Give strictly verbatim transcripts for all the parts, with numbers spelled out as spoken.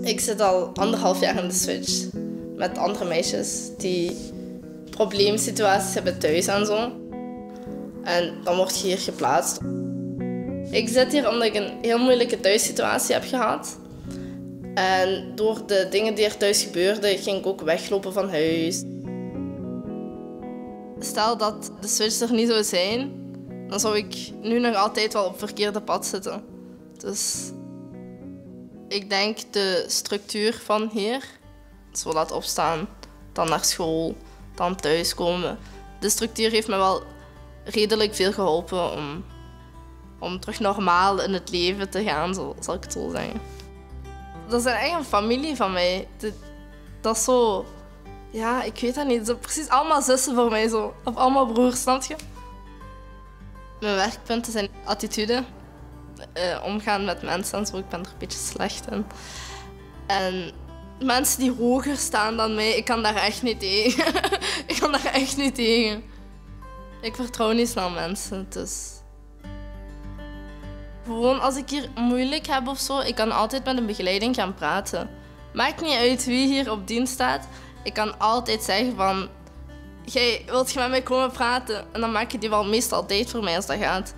Ik zit al anderhalf jaar in de switch met andere meisjes die probleemsituaties hebben thuis en zo. En dan word je hier geplaatst. Ik zit hier omdat ik een heel moeilijke thuissituatie heb gehad. En door de dingen die er thuis gebeurden, ging ik ook weglopen van huis. Stel dat de switch er niet zou zijn, dan zou ik nu nog altijd wel op het verkeerde pad zitten. Dus ik denk de structuur van hier, zo laten opstaan, dan naar school, dan thuiskomen. De structuur heeft me wel redelijk veel geholpen om, om terug normaal in het leven te gaan, zo zal ik het zo zeggen. Dat is eigenlijk een familie van mij. Dat is zo, ja, ik weet dat niet. Zo precies allemaal zussen voor mij, zo. Of allemaal broers, snap je? Mijn werkpunten zijn attitude, uh, omgaan met mensen en zo. Ik ben er een beetje slecht in. En mensen die hoger staan dan mij, ik kan daar echt niet tegen. ik kan daar echt niet tegen. Ik vertrouw niet snel mensen, dus... Gewoon als ik hier moeilijk heb of zo, ik kan altijd met een begeleiding gaan praten. Maakt niet uit wie hier op dienst staat. Ik kan altijd zeggen van... Jij, wilt je met mij komen praten? En dan maak je die wel meestal tijd voor mij als dat gaat.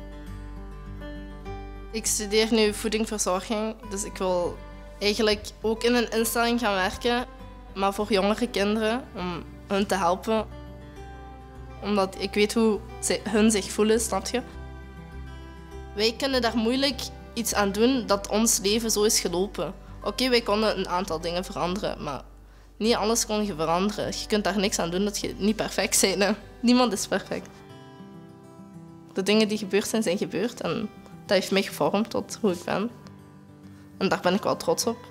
Ik studeer nu voedingverzorging, dus ik wil eigenlijk ook in een instelling gaan werken. Maar voor jongere kinderen, om hun te helpen. Omdat ik weet hoe hun zich voelen, snap je? Wij kunnen daar moeilijk iets aan doen dat ons leven zo is gelopen. Oké, okay, wij konden een aantal dingen veranderen, maar niet alles kon je veranderen. Je kunt daar niks aan doen dat je niet perfect bent. Hè? Niemand is perfect. De dingen die gebeurd zijn, zijn gebeurd en dat heeft mij gevormd tot hoe ik ben. En daar ben ik wel trots op.